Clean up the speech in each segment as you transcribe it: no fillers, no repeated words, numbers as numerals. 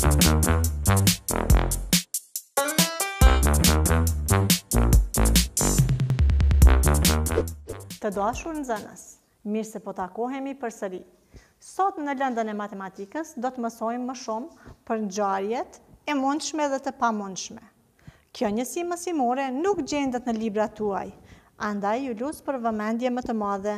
Të dashur nxënës, mirë se po takohemi përsëri. Sot në lëndën e matematikës do të mësojmë më shumë për ngjarjet e mundshme dhe të pamundshme. Kjo njësi mësimore nuk gjendet në librat tuaj, andaj ju lut për vëmendje më të madhe.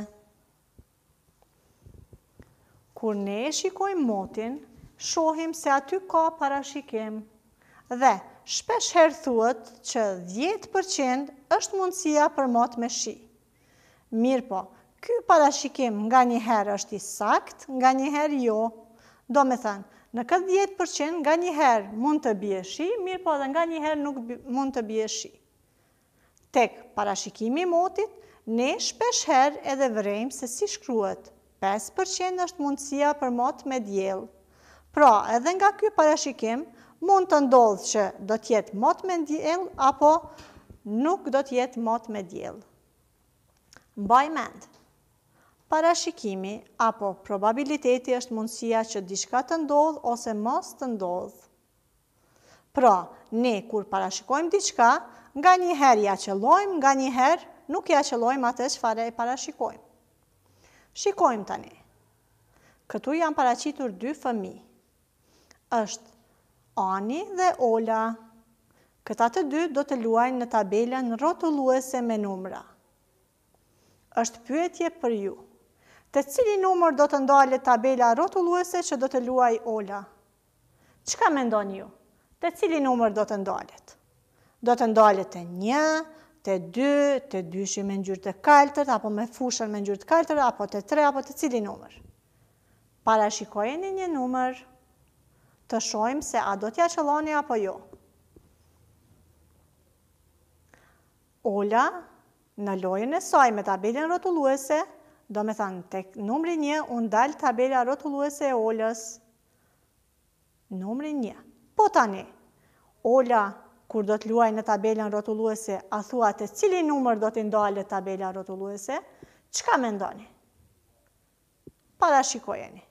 Kur ne e shikojmë motin, shohim se aty ka parashikim dhe shpesh herë thuhet që 10% është mundësia për mot me shi. Mirë po, ky parashikim nga njëherë është i sakt, nga njëherë jo. Do me thënë, në këtë 10% nga njëherë mund të bie shi, mirë po dhe nga njëherë nuk mund të bie shi. Tek parashikimi i motit, ne shpesh herë edhe vrejmë se si shkruhet. 5% është mundësia për mot me diell. Pra, edhe nga ky parashikim, mund të ndodhë që do t'jetë mot me diell apo nuk do t'jetë mot me diell. Mbaj mend, parashikimi apo probabiliteti është mundësia që diçka të ndodhë ose mos të ndodhë. Pra, ne kur parashikojmë diçka, nga njëherë ja qëllojmë, nga njëherë nuk ja qëllojmë atë çfarë e parashikojmë. Shikojmë tani. Këtu janë paraqitur 2 fëmijë. Është Ani dhe Ola. Këta të dy do të luajnë në tabelën rrotulluese me numra. Është pyetje për ju. Te cili numër do të ndalet tabela rrotulluese që do të luaj Ola? Çka mendoni ju? Te cili numër do të ndalet? Do të ndalet te 1, te 2, te dyshi me ngjyrë të kaltër, apo me fushën me ngjyrë të kaltër, apo te 3, apo te cili numër? Parashikojeni një numër, të shohim se a do t'ja qëlloni apo jo. Ola, në lojën e saj me tabelën rrotulluese, do me thënë tek numri 1 u ndal tabela rrotulluese e Olës. Numri 1. Po tani, Ola, kur do të luaj në tabelën rrotulluese, a thua te cili numër do t'i ndalet tabela rrotulluese? Çka mendoni? Parashikojeni.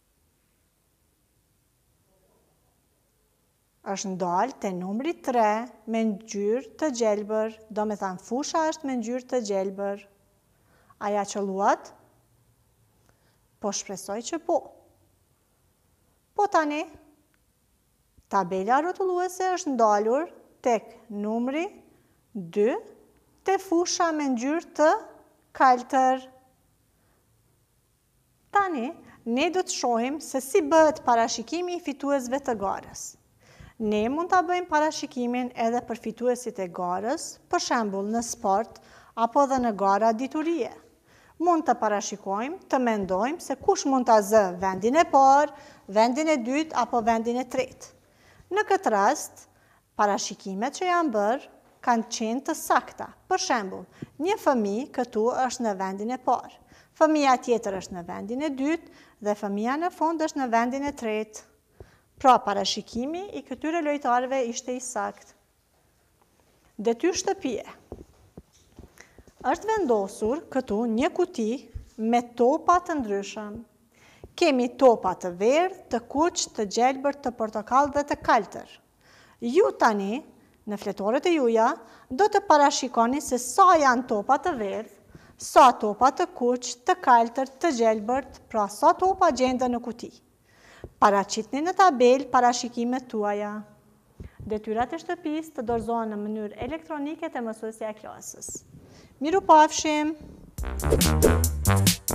Është ndalë te numri 3 me ngjyrë të gjelbër, do me thënë fusha është me ngjyrë të gjelbër. A ja qëlluat? Po shpresoj që po. Po tani, tabela rrotulluese është ndalur tek numri 2 te fusha me ngjyrë të kaltër. Tani, ne do të shohim se si bëhet parashikimi i fituesve të garës. Ne mund ta bëjmë parashikimin edhe për fituesit e garës, për shembull në sport apo dhe në gara diturie. Mund të parashikojmë, të mendojmë se kush mund ta zë vendin e parë, vendin e dytë apo vendin e tretë. Në këtë rast, parashikimet që janë bërë kanë qenë të sakta. Për shembull, një fëmijë këtu është në vendin e parë, fëmia tjetër është në vendin e dytë dhe fëmia në fund është në vendin e tretë. Pra, parashikimi i këtyre lojtarëve ishte i saktë. Detyrë shtëpie. Është vendosur këtu një kuti me topa të ndryshëm. Kemi topa të verdhë, të kuq, të gjelbër, të portokallë dhe të kaltër. Ju tani, në fletoret e juja, do të parashikoni se sa janë topa të verdhë, sa topa të kuq, të kaltër, të gjelbërt, pra sa topa gjenden në kuti. Paraqitni në tabelë parashikimet tuaja. Detyrat e shtëpisë të dorëzohen në mënyrë elektronike te mësuesja e klasës. Mirupafshim!